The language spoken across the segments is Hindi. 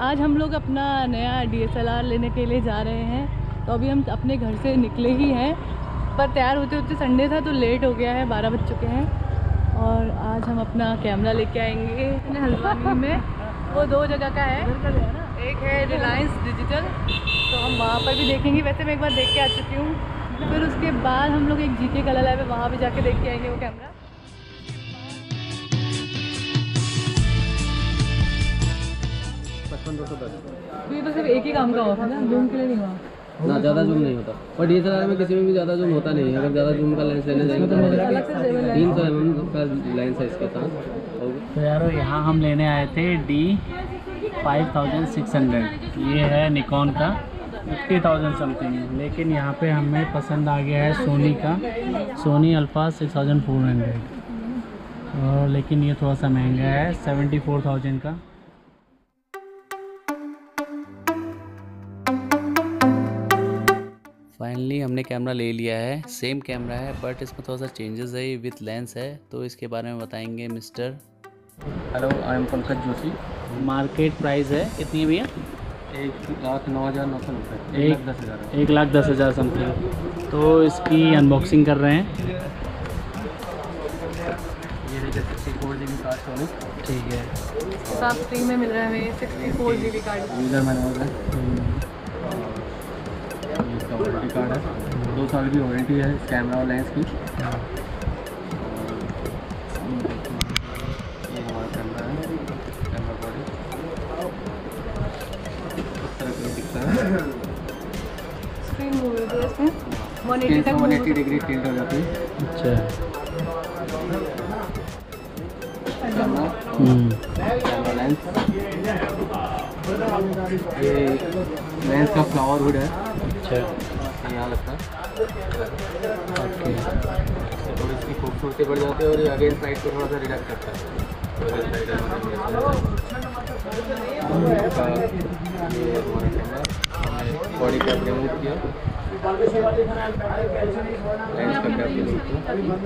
आज हम लोग अपना नया DSLR लेने के लिए जा रहे हैं। तो अभी हम अपने घर से निकले ही हैं, पर तैयार होते होते संडे था तो लेट हो गया है, 12 बज चुके हैं। और आज हम अपना कैमरा लेके आएंगे हल्द्वानी में। वो 2 जगह का है, एक है रिलायंस डिजिटल, तो हम वहाँ पर भी देखेंगे। वैसे मैं एक बार देख के आ चुकी हूँ। फिर उसके बाद हम लोग एक GK कलर लाइव है, वहाँ भी जाके देख के आएंगे वो कैमरा। ये तो सिर्फ एक ही काम का हुआ था ना, जूम के लिए नहीं हुआ ना, ज़्यादा जूम नहीं होता। और DSLR में किसी में भी ज़्यादा जूम होता नहीं है। अगर ज़्यादा जूम का लेंस लेने जाएंगे तो 300 mm का लेंस है इसके साथ। तो यारो यहाँ हम लेने आए थे D5600, ये है निकॉन का 50,000 समथिंग। लेकिन यहाँ पे हमें पसंद आ गया है सोनी का, सोनी अल्फ़ा 6400। और लेकिन ये थोड़ा सा महंगा है, 74,000 का। फाइनली हमने कैमरा ले लिया है। सेम कैमरा है बट इसमें थोड़ा सा चेंजेस है, विथ लेंस है, तो इसके बारे में बताएंगे mister. Hello, I am Pankaj Joshi. Market price है कितनी है भैया? 1,09,990, 1,10,000 समथिंग। तो इसकी अनबॉक्सिंग कर रहे हैं। ये देखिए 64 GB कार्ड सोनी। ठीक है, साफ स्क्रीन में मिल रहा है हमें 64 GB कार्ड। यूज़र मैनुअल है, इसका वारंटी कार्ड है, 2 साल की वारंटी है इस कैमरा और लेंस की। ये हमारा कैमरा है, कैमरा बॉडी इस तरह का दिखता है। स्क्रीन मूव है इसमें 180 डिग्री टिल्ट हो जाती है। अच्छा। कैमरा लेंस, ये लेंस का फ्लावर हुड है। अच्छा, यहाँ लगता है। ओके, और इसकी खूबसूरती बढ़ जाती है और ये अगेन साइड को थोड़ा सा रिडक्ट करता है। ये हमारा कैमरा बॉडी कैप रिमूव किया, लेंस का कैप रिमूव किया।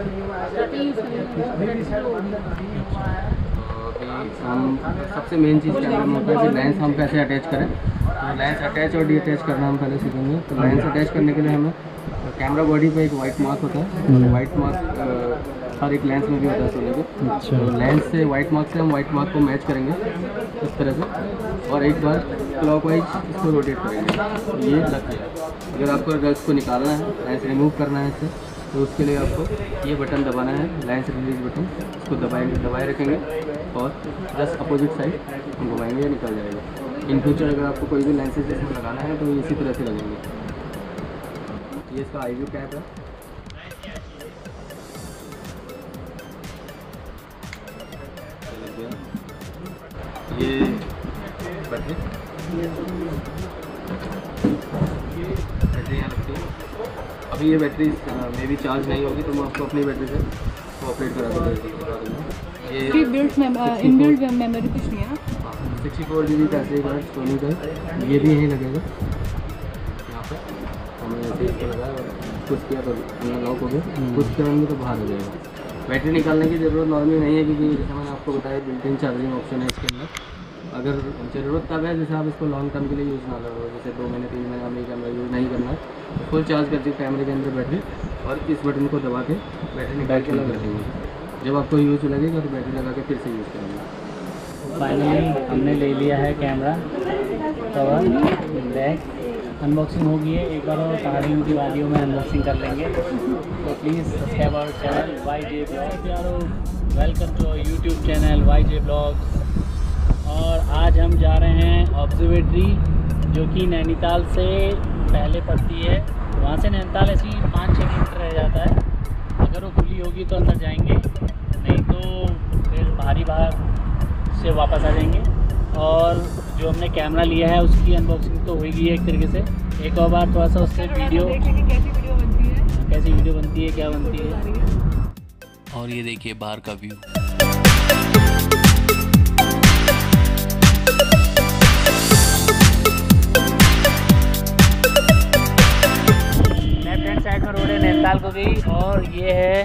हम सबसे मेन चीज़ कैमरा में होता है कि लेंस हम कैसे अटैच करें। तो लेंस अटैच और डीअटैच करना हम पहले सीखेंगे। तो लेंस अटैच करने के लिए हमें कैमरा बॉडी पे एक वाइट मार्क होता है। वाइट मार्क हर एक लेंस में भी होता है सोनी के। तो लेंस से वाइट मार्क से हम वाइट मार्क को मैच करेंगे इस तरह से, और एक बार क्लॉकवाइज इसको रोटेट करेंगे। ये लग गया। अगर आपको ड्रग्स को निकालना है, लेंस रिमूव करना है इससे, तो उसके लिए आपको ये बटन दबाना है, लेंस रिलीज बटन। इसको दबाए रखेंगे और जस्ट अपोजिट साइड हम घुमाएंगे, निकल जाएगा। इन फ्यूचर अगर आपको कोई भी लेंसेज इसमें लगाना है तो इसी तरह से लगेंगे। ये इसका आई व्यू कैप है। ये बैटरी यहाँ लगती है। अभी ये बैटरी मे भी चार्ज नहीं होगी, तो मैं आपको अपनी बैटरी से ऑपरेट करा दूँगा। ये इनबिल्ट मेमोरी कुछ नहीं है ना? 64 GB का ऐसे कार्ड सोनी का, ये भी यहीं लगेगा। यहाँ पर हमने ऐसे इसको लगाया और कुछ किया तो लॉक हो गया, कुछ करेंगे तो बाहर हो जाएगा। बैटरी निकालने की ज़रूरत नॉर्मली नहीं है, क्योंकि जैसे मैंने आपको बताया बिल्ट इन चार्जिंग ऑप्शन है इसके अंदर। अगर ज़रूरत तब है जैसे आप इसको लॉन्ग टर्म के लिए यूज़ ना करो, जैसे 2 महीने 3 महीने हमें कैमरा यूज़ नहीं करना है, तो फुल चार्ज कर दीजिए कैमरे के अंदर बैटरी, और इस बटन को दबा के बैटरी निकाल के लगा देंगे। जब आपको यूज़ लगेगा तो बैटरी लगा के फिर से यूज़ करेंगे। फाइनली हमने ले लिया है कैमरा कवर, बैग अनबॉक्सिंग हो गई है। एक बार और पहाड़ियों की वादियों में अनबॉक्सिंग कर लेंगे। तो please subscribe our channel YJ blogs. यारो, welcome to YouTube channel YJ blogs. और आज हम जा रहे हैं ऑब्जर्वेटरी, जो कि नैनीताल से पहले पड़ती है। वहाँ से नैनीताल ऐसी 5-6 किलोमीटर रह जाता है। अगर वो खुली होगी तो अंदर जाएंगे, नहीं तो फिर बाहरी बाहर से वापस आ जाएंगे। और जो हमने कैमरा लिया है उसकी अनबॉक्सिंग तो हो गई है एक तरीके से। एक और बार थोड़ा सा उससे वीडियो, कैसी वीडियो बनती है, क्या बनती है। और ये देखिए बाहर का व्यू। लेफ्ट हैंड साइड में रोड है नैनीताल को गई, और ये है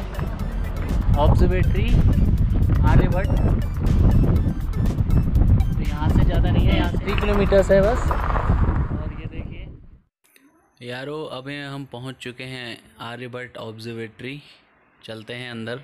ऑब्जर्वेटरी आर्यभट्ट। तो यहाँ से ज़्यादा नहीं है, यहाँ से 3 किलोमीटर्स है बस। और ये देखिए यारो, अभी हम पहुंच चुके हैं आर्यभट्ट ऑब्जर्वेटरी। चलते हैं अंदर।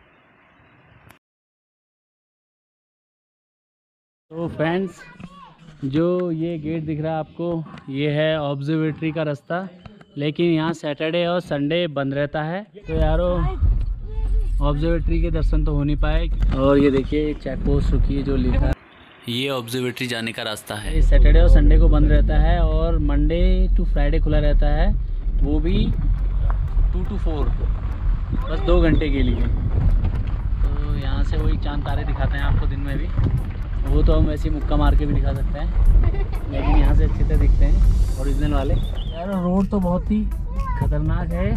तो फ्रेंड्स, जो ये गेट दिख रहा है आपको, ये है ऑब्जर्वेटरी का रास्ता, लेकिन यहाँ सैटरडे और संडे बंद रहता है। तो यारो ऑब्जर्वेटरी के दर्शन तो हो नहीं पाए। और ये देखिए चेक पोस्ट रुकी है जो लिखा है, ये ऑब्जर्वेटरी जाने का रास्ता है। ये सैटरडे और संडे को बंद रहता है और मंडे टू फ्राइडे खुला रहता है, वो भी 2 to 4, बस 2 घंटे के लिए। तो यहाँ से वही चांद तारे दिखाते हैं आपको दिन में भी, वो तो हम वैसे ही मुक्का मार के भी दिखा सकते हैं, लेकिन यहाँ से अच्छे से दिखते हैं ओरिजिनल वाले। यार रोड तो बहुत ही खतरनाक है,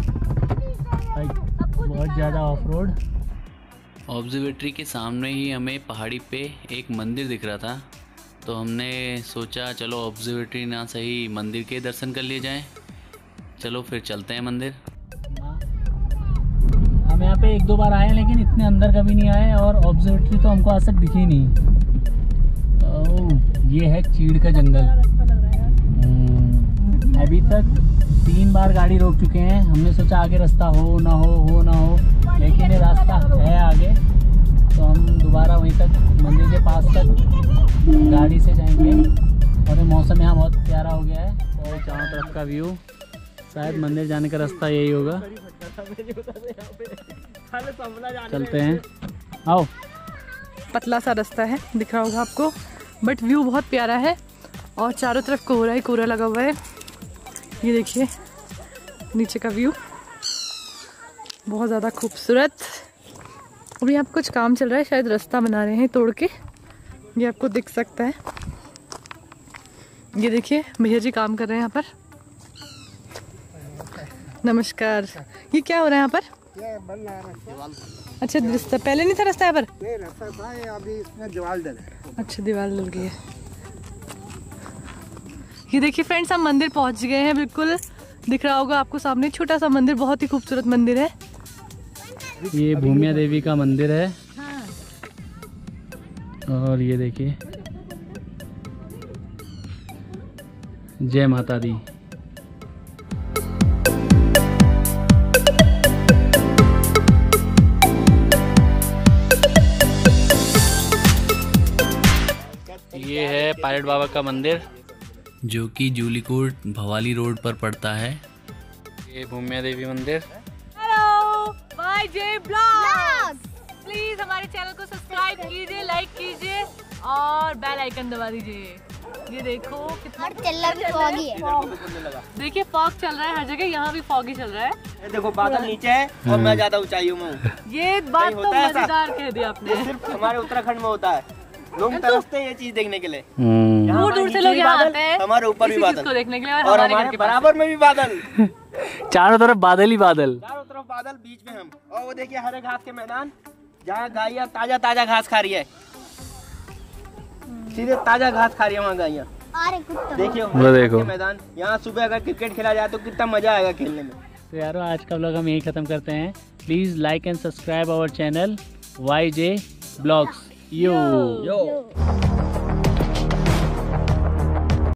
बहुत ज़्यादा ऑफ रोड। ऑब्जर्वेटरी के सामने ही हमें पहाड़ी पे एक मंदिर दिख रहा था, तो हमने सोचा चलो ऑब्जर्वेटरी ना सही मंदिर के दर्शन कर लिए जाएं। चलो फिर चलते हैं मंदिर। हम यहाँ पे 1-2 बार आए हैं, लेकिन इतने अंदर कभी नहीं आए, और ऑब्जर्वेटरी तो हमको आज तक दिखी नहीं। ये है चीड़ का जंगल। अभी तक 3 बार गाड़ी रोक चुके हैं, हमने सोचा आगे रास्ता हो ना हो, लेकिन ये रास्ता है आगे, तो हम दोबारा वहीं तक मंदिर के पास तक गाड़ी से जाएंगे। और ये मौसम यहाँ बहुत प्यारा हो गया है, और चारों तरफ का व्यू, शायद मंदिर जाने का रास्ता यही होगा। चलते हैं, आओ। पतला सा रास्ता है, दिख रहा होगा आपको, बट व्यू बहुत प्यारा है और चारों तरफ कोहरा ही कोहरा लगा हुआ है। ये देखिए नीचे का व्यू बहुत ज़्यादा खूबसूरत। अभी यहाँ पे कुछ काम चल रहा है, शायद रास्ता बना रहे हैं तोड़ के, ये आपको दिख सकता है। ये देखिए भैया जी काम कर रहे हैं यहाँ पर। नमस्कार। ये क्या हो रहा है यहाँ पर? ये बन रहा है रास्ता। अच्छा, रास्ता पहले नहीं था रास्ता यहाँ पर? नहीं, रास्ता था, ये अभी इसमें दीवार डले। अच्छा, दीवार डल गई है। ये देखिए फ्रेंड्स, हम मंदिर पहुंच गए हैं, बिल्कुल दिख रहा होगा आपको सामने, छोटा सा मंदिर, बहुत ही खूबसूरत मंदिर है। ये भूमिया देवी का मंदिर है। हाँ। और ये देखिए जय माता दी। ये है पायलट बाबा का मंदिर, जो कि जूलीकोट भवाली रोड पर पड़ता है। ये भूमिया देवी मंदिर। हेलो YJ ब्लॉग्स, प्लीज हमारे चैनल को सब्सक्राइब कीजिए, लाइक कीजिए और बेल आइकन दबा दीजिए। ये देखो कितना फॉगी है। देखिए फॉग चल रहा है हर जगह, यहाँ भी फॉग ही चल रहा है। ये देखो बादल नीचे है और मैं ज्यादा ऊंचाइयों में हूँ। ये बात तो मजेदार कह दी आपने। सिर्फ हमारे उत्तराखंड में होता है, लोग तरसते हैं ये चीज देखने के लिए। दूर दूर से लोग यहाँ आते हैं हमारे ऊपर भी बादल को देखने के लिए, और हमारे बराबर में भी बादल। चारों तरफ बादल ही बादल, चारों तरफ बादल, बीच में हम। और वो देखिए हरे घास के मैदान, जहाँ गायियाँ ताजा ताजा घास खा रही है, सीधे ताजा घास खा रही है वहाँ गायियाँ। देखिए वो देखो मैदान, यहाँ सुबह अगर क्रिकेट खेला जाए तो कितना मजा आएगा खेलने में। तो यारो आज का व्लॉग हम यही खत्म करते हैं। Please like and subscribe our channel YJ blogs. Yo